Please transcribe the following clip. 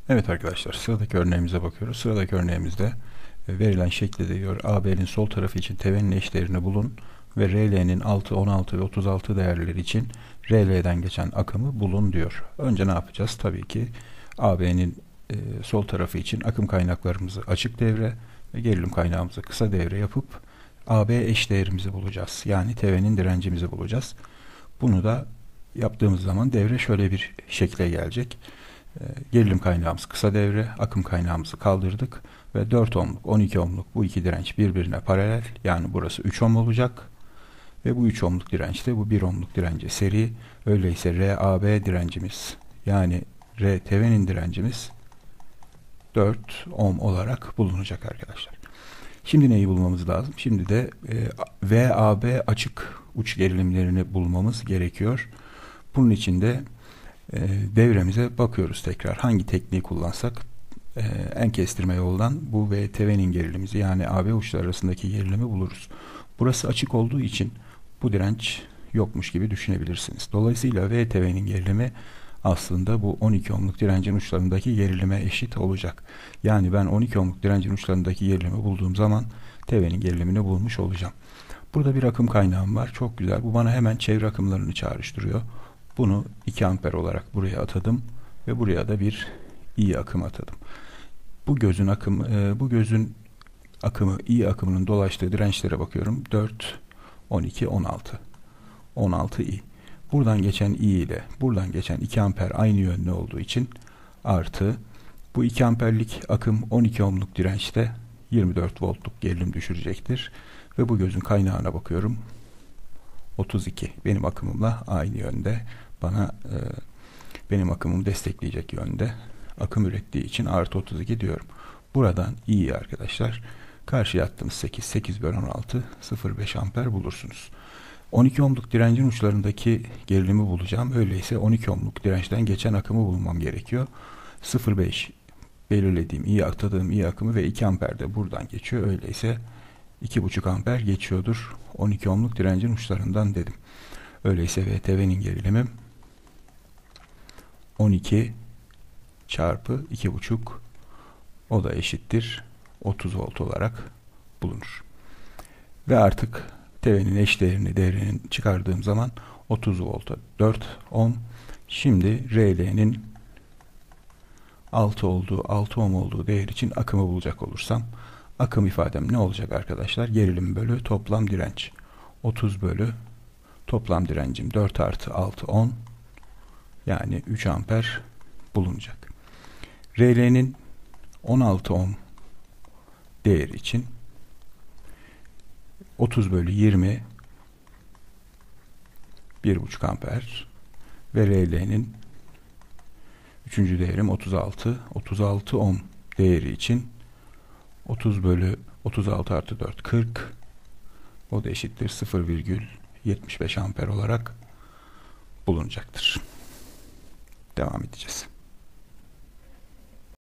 Evet arkadaşlar, sıradaki örneğimize bakıyoruz. Sıradaki örneğimizde verilen şekilde diyor AB'nin sol tarafı için tevenin eşdeğerini bulun ve RL'nin 6, 16 ve 36 değerleri için RL'den geçen akımı bulun diyor. Önce ne yapacağız? Tabii ki AB'nin sol tarafı için akım kaynaklarımızı açık devre ve gerilim kaynağımızı kısa devre yapıp AB eşdeğerimizi bulacağız. Yani tevenin direncimizi bulacağız. Bunu da yaptığımız zaman devre şöyle bir şekle gelecek. Gerilim kaynağımız kısa devre, akım kaynağımızı kaldırdık ve 4 ohmluk, 12 ohmluk bu iki direnç birbirine paralel. Yani burası 3 ohm olacak ve bu 3 ohmluk direnç de bu 1 ohmluk dirence seri. Öyleyse RAB direncimiz yani R tevenin direncimiz 4 ohm olarak bulunacak arkadaşlar. Şimdi neyi bulmamız lazım? Şimdi de VAB açık uç gerilimlerini bulmamız gerekiyor. Bunun için de devremize bakıyoruz tekrar. Hangi tekniği kullansak en kestirme yoldan bu VTV'nin gerilimizi yani AB uçları arasındaki gerilimi buluruz. Burası açık olduğu için bu direnç yokmuş gibi düşünebilirsiniz. Dolayısıyla VTV'nin gerilimi aslında bu 12 ohmluk direncin uçlarındaki gerilime eşit olacak. Yani ben 12 ohmluk direncin uçlarındaki gerilimi bulduğum zaman TV'nin gerilimini bulmuş olacağım. Burada bir akım kaynağım var. Çok güzel. Bu bana hemen çevre akımlarını çağrıştırıyor. Bunu 2 amper olarak buraya atadım ve buraya da bir I akım atadım. Bu gözün akımı I akımının dolaştığı dirençlere bakıyorum. 4, 12, 16. 16 I. Buradan geçen I ile buradan geçen 2 amper aynı yönlü olduğu için artı bu 2 amperlik akım 12 ohmluk dirençte 24 voltluk gerilim düşürecektir. Ve bu gözün kaynağına bakıyorum. 32. Benim akımımla aynı yönde. Bana benim akımımı destekleyecek yönde akım ürettiği için artı 32 diyorum. Buradan iyi arkadaşlar. Karşıya attığımız 8. 8 bölü 16 0,5 amper bulursunuz. 12 ohmluk direncin uçlarındaki gerilimi bulacağım. Öyleyse 12 ohmluk dirençten geçen akımı bulmam gerekiyor. 0,5 belirlediğim atadığım akımı ve 2 amper de buradan geçiyor. Öyleyse 2,5 amper geçiyordur 12 ohmluk direncin uçlarından dedim. Öyleyse VTV'nin gerilimi 12 çarpı 2,5 o da eşittir 30 volt olarak bulunur. Ve artık TV'nin eşdeğerini devrenin çıkardığım zaman 30 volta 4 ohm. Şimdi RL'nin 6 ohm olduğu değer için akımı bulacak olursam akım ifadem ne olacak arkadaşlar? Gerilim bölü toplam direnç. 30 bölü toplam direncim 4 artı 6 10 yani 3 amper bulunacak. RL'nin 16 ohm değeri için 30 bölü 20 1,5 amper ve RL'nin 3. değerim 36 ohm değeri için 30 bölü 36 artı 4 40 o da eşittir 0,75 amper olarak bulunacaktır. Devam edeceğiz.